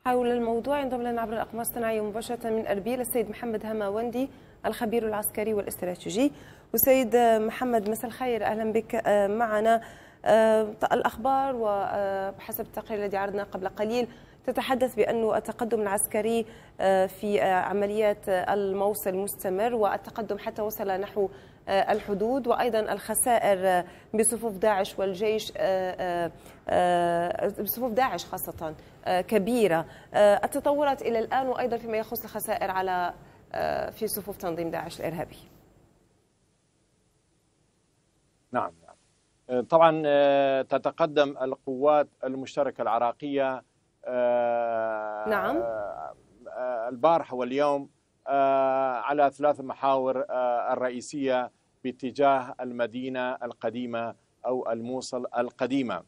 حول الموضوع ينضم لنا عبر الأقمار الصناعية مباشرة من أربيل السيد محمد هماوندي الخبير العسكري والاستراتيجي. والسيد محمد مساء الخير، أهلا بك معنا. الأخبار وحسب التقرير الذي عرضنا قبل قليل تتحدث بأن التقدم العسكري في عمليات الموصل مستمر، والتقدم حتى وصل نحو الحدود، وأيضا الخسائر بصفوف داعش والجيش بصفوف داعش خاصة كبيرة. التطورات إلى الآن وأيضا فيما يخص الخسائر على في صفوف تنظيم داعش الإرهابي. نعم طبعا تتقدم القوات المشتركة العراقية نعم البارحة واليوم على 3 محاور الرئيسية باتجاه المدينة القديمة أو الموصل القديمة.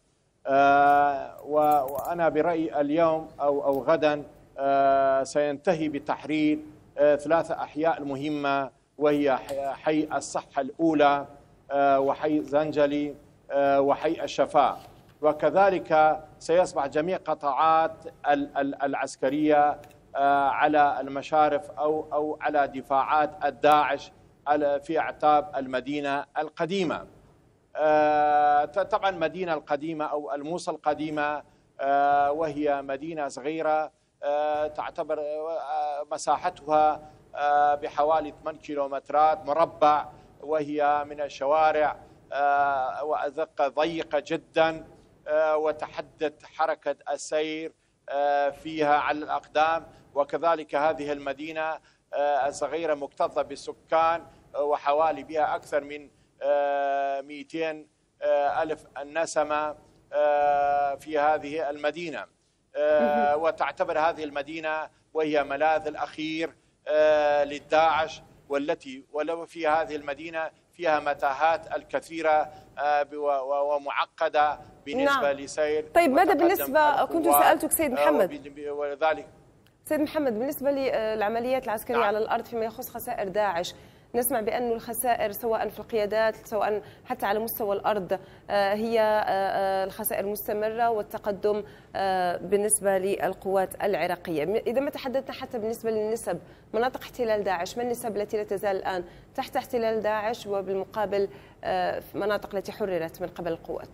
وأنا برأيي اليوم أو غدا سينتهي بتحرير 3 أحياء مهمة، وهي حي الصحة الأولى وحي زنجلي وحي الشفاء، وكذلك سيصبح جميع قطاعات العسكرية على المشارف أو على دفاعات الداعش في أعتاب المدينة القديمة. طبعا المدينة القديمة أو الموصل القديمة وهي مدينة صغيرة تعتبر مساحتها بحوالي 8 كيلومترات مربع، وهي من الشوارع وأزقة ضيقة جدا، وتحدد حركة السير فيها على الأقدام. وكذلك هذه المدينة الصغيرة مكتظة بالسكان، وحوالي بها أكثر من 200 ألف نسمة في هذه المدينة، وتعتبر هذه المدينة وهي ملاذ الأخير للداعش، ولو في هذه المدينة فيها متاهات الكثيرة ومعقدة بالنسبة نعم. لسير. طيب ماذا بالنسبة، كنت سألتك سيد محمد، ولذلك سيد محمد بالنسبة للعمليات العسكرية نعم. على الأرض فيما يخص خسائر داعش، نسمع بأن الخسائر سواء في القيادات سواء حتى على مستوى الأرض هي الخسائر مستمرة، والتقدم بالنسبة للقوات العراقية. إذا ما تحدثنا حتى بالنسبة للنسب مناطق احتلال داعش، ما النسب التي لا تزال الآن تحت احتلال داعش، وبالمقابل مناطق التي حررت من قبل القوات؟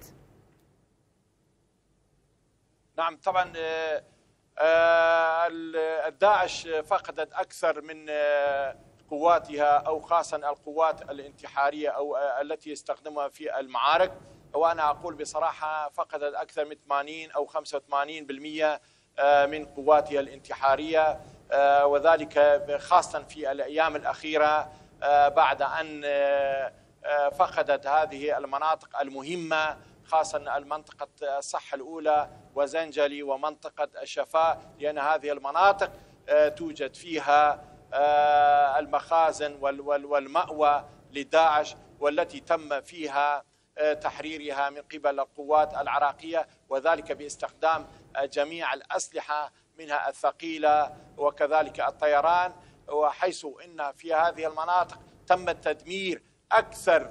نعم طبعا الداعش فقدت أكثر من قواتها، أو خاصة القوات الانتحارية أو التي يستخدمها في المعارك، وأنا أقول بصراحة فقدت أكثر من 80 أو 85% من قواتها الانتحارية، وذلك خاصة في الأيام الأخيرة بعد أن فقدت هذه المناطق المهمة، خاصة المنطقة الصحة الأولى وزنجلي ومنطقة الشفاء، لأن هذه المناطق توجد فيها المخازن والمأوى لداعش، والتي تم فيها تحريرها من قبل القوات العراقية، وذلك باستخدام جميع الأسلحة منها الثقيلة وكذلك الطيران، وحيث إن في هذه المناطق تم تدمير أكثر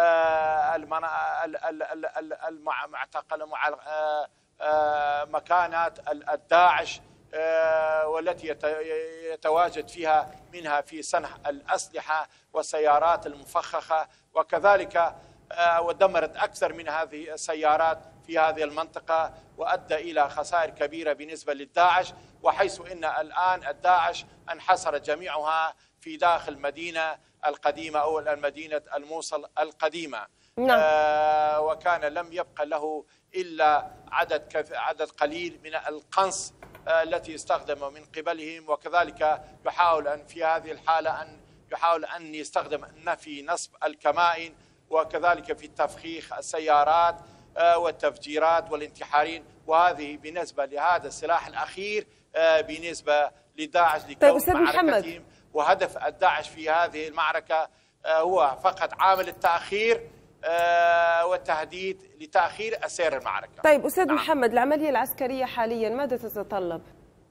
مكانات الداعش والتي يتواجد فيها، منها في صنع الأسلحة والسيارات المفخخة، وكذلك ودمرت أكثر من هذه السيارات في هذه المنطقة، وأدى إلى خسائر كبيرة بالنسبة للداعش، وحيث إن الآن الداعش انحصر جميعها في داخل المدينة القديمة أو المدينة الموصل القديمة. نعم. وكان لم يبقى له إلا عدد قليل من القنص التي استخدم من قبلهم، وكذلك يحاول أن في هذه الحالة أن يستخدم في نصب الكمائن، وكذلك في تفخيخ السيارات والتفجيرات والانتحارين، وهذه بالنسبة لهذا السلاح الأخير بالنسبة لداعش لكون معركتهم. وهدف الداعش في هذه المعركة هو فقط عامل التأخير والتهديد لتأخير سير المعركة. طيب أستاذ محمد، العملية العسكرية حاليا ماذا تتطلب؟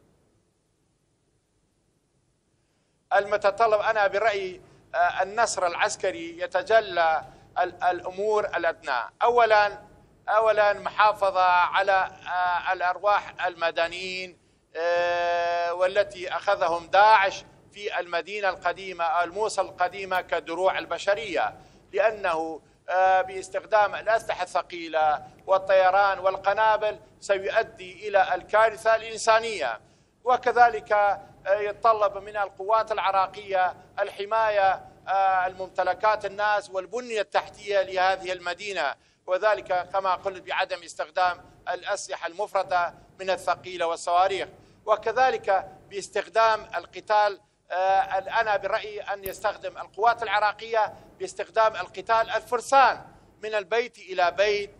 المتطلب أنا برأيي النصر العسكري يتجلى الأمور الأدنى. أولا محافظة على الأرواح المدنيين والتي أخذهم داعش في المدينة القديمة الموصل القديمة كدروع البشرية، لأنه باستخدام الأسلحة الثقيلة والطيران والقنابل سيؤدي إلى الكارثة الإنسانية. وكذلك يتطلب من القوات العراقية الحماية الممتلكات الناس والبنية التحتية لهذه المدينة، وذلك كما قلت بعدم استخدام الأسلحة المفرطة من الثقيلة والصواريخ. وكذلك باستخدام القتال، أنا برأيي أن يستخدم القوات العراقية باستخدام القتال الفرسان من البيت إلى بيت،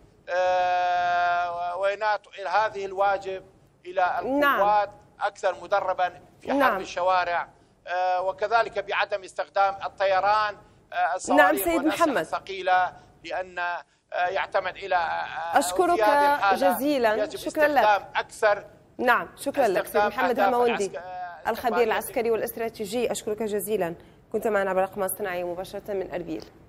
ويناط هذه الواجب إلى القوات أكثر مدربا في حرب الشوارع، وكذلك بعدم استخدام الطيران الصواريخ والأسلحة الثقيلة، لأن يعتمد إلى أشكرك جزيلا. شكرا لك. أكثر. شكرا لك سيد محمد هماوندي الخبير العسكري والاستراتيجي. أشكرك جزيلا، كنت معنا عبر الأقمار الصناعية مباشرة من أربيل.